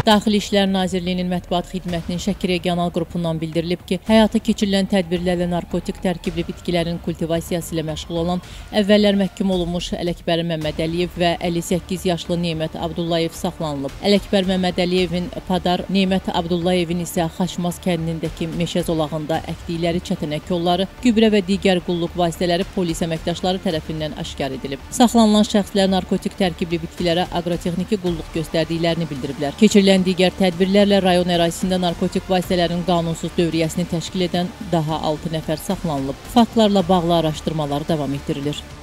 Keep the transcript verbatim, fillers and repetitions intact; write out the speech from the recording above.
Daxili İşlər Nazirliyinin mətbuat xidmətinin Şəki regional qrupundan bildirilib ki, həyata keçirilən tədbirlərlə narkotik tərkibli bitkilərin kultivasiyası ilə məşğul olan əvvəllər məhkum olunmuş Ələkbər Məmmədəliyev və əlli səkkiz yaşlı Nemət Abdullayev saxlanılıb. Ələkbər Məmmədəliyevin Padar, Nemət Abdullayevin isə Xaçmaz kəndindəki meşə zolağında əkdikləri çətinə kolları, gübrə və digər qulluq vasitələri polis əməkdaşları tərəfindən aşkar edilib. Saxlanılan şəxslər narkotik tərkibli bitkilərə aqrotexniki qulluq göstərdiklərini bildiriblər. Keçirilən digər tədbirlərlə rayon ərazisində narkotik vasitələrin qanunsuz dövriyyəsini təşkil edən daha altı nəfər saxlanılıb. Faktlarla bağlı araşdırmalar davam etdirilir.